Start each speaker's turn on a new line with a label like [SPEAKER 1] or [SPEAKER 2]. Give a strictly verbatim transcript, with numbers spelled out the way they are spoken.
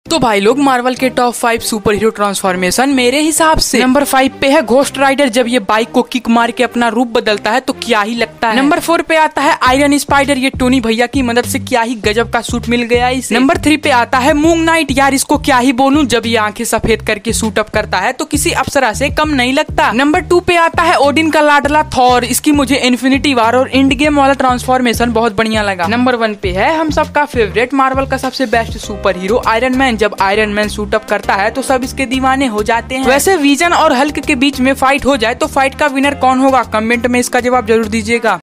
[SPEAKER 1] तो भाई लोग मार्वल के top five super hero transformation मेरे हिसाब से नंबर फाइव पे है घोस्ट राइडर। जब ये बाइक को किक मार के अपना रूप बदलता है तो क्या ही लगता है। नंबर फोर पे आता है आयरन स्पाइडर। ये टोनी भैया की मदद से क्या ही गजब का सूट मिल गया इसे। नंबर थ्री पे आता है मून नाइट। यार इसको क्या ही बोलूं, जब ये आंखें सफेद करके सूट अप करता है तो किसी अप्सरा से कम नहीं लगता। नंबर टू पे आता है ओडिन का लाडला थॉर। इसकी मुझे इन्फिनिटी वार और एंड गेम वाला ट्रांसफॉर्मेशन बहुत बढ़िया लगा। नंबर वन पे है हम सबका फेवरेट मार्वल का सबसे best super hero iron man. जब आयरन मैन सूट अप करता है तो सब इसके दीवाने हो जाते हैं। वैसे विजन और हल्क के बीच में फाइट हो जाए तो फाइट का विनर कौन होगा, कमेंट में इसका जवाब जरूर दीजिएगा।